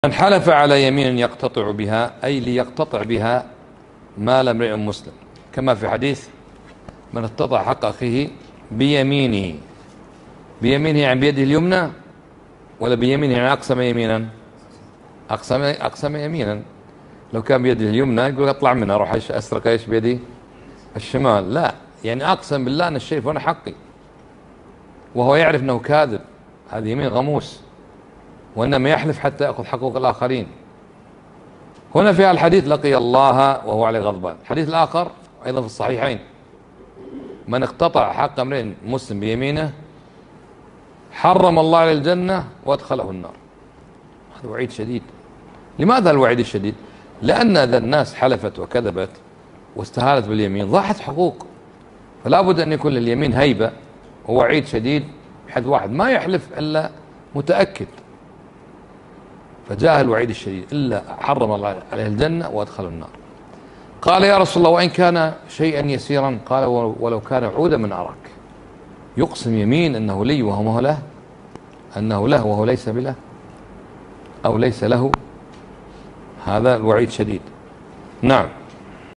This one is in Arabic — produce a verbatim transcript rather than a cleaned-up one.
من حلف على يمين يقتطع بها أي ليقتطع بها مال امرئ مسلم، كما في حديث من اقتطع حق أخيه بيمينه. بيمينه يعني بيده اليمنى، ولا بيمينه يعني أقسم يمينا؟ أقسم أقسم يمينا. لو كان بيده اليمنى يقول أطلع منها أروح أسرق إيش بيدي الشمال، لا، يعني أقسم بالله أن الشيء فلان حقي وهو يعرف أنه كاذب، هذه يمين غموس، وإنما يحلف حتى يأخذ حقوق الآخرين. هنا في الحديث لقي الله وهو عليه غضبان. الحديث الآخر أيضا في الصحيحين: من اقتطع حق امرئ مسلم بيمينه حرم الله عليه الجنة وادخله النار. هذا وعيد شديد. لماذا الوعيد الشديد؟ لأن إذا الناس حلفت وكذبت واستهانت باليمين ضاعت حقوق، فلا بد أن يكون لليمين هيبة ووعيد شديد، بحيث واحد ما يحلف إلا متأكد، فجاء الوعيد الشديد: إلا حرم الله عليه الجنة وادخله النار. قال: يا رسول الله وإن كان شيئا يسيرا؟ قال: ولو كان عودا من أراك. يقسم يمين أنه لي وهو ما هو له، أنه له وهو ليس بله، أو ليس له. هذا الوعيد شديد. نعم.